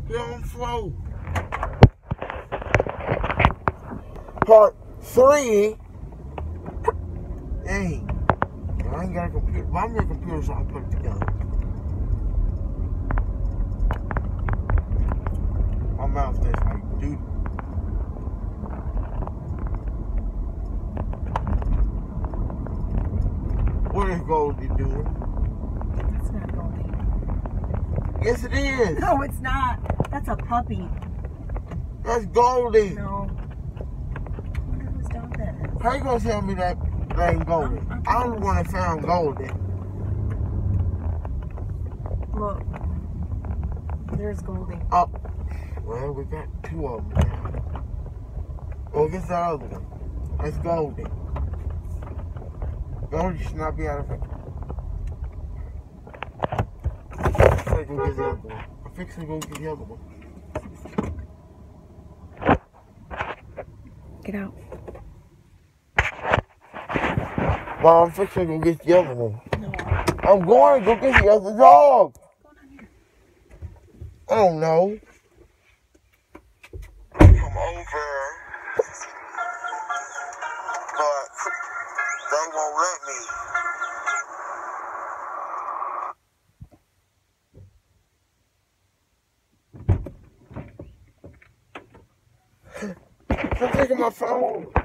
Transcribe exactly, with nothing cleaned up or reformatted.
You're on flow. Part three. Dang. I ain't got a computer. But I'm your computer, so I can put it together. My mouth tastes like dude. What is Goldie doing? That's not Goldie. Yes, it is. No, it's not. That's a puppy. That's Goldie. No. I wonder whose dog that is. How you gonna tell me that ain't Goldie? I'm, I'm I'm the one that found Goldie. Look. There's Goldie. Oh. Well, we got two of them now. Oh, guess the other one. That's Goldie. Goldie should not be out of it. I'm fixing to go get the other one. I'm fixing to go get the other one. Get out. Mom, I'm fixing to go get the other one. No. I'm going to go get the other dog. What's going on here? I don't know. Come over. But they won't let me. I'm taking my phone.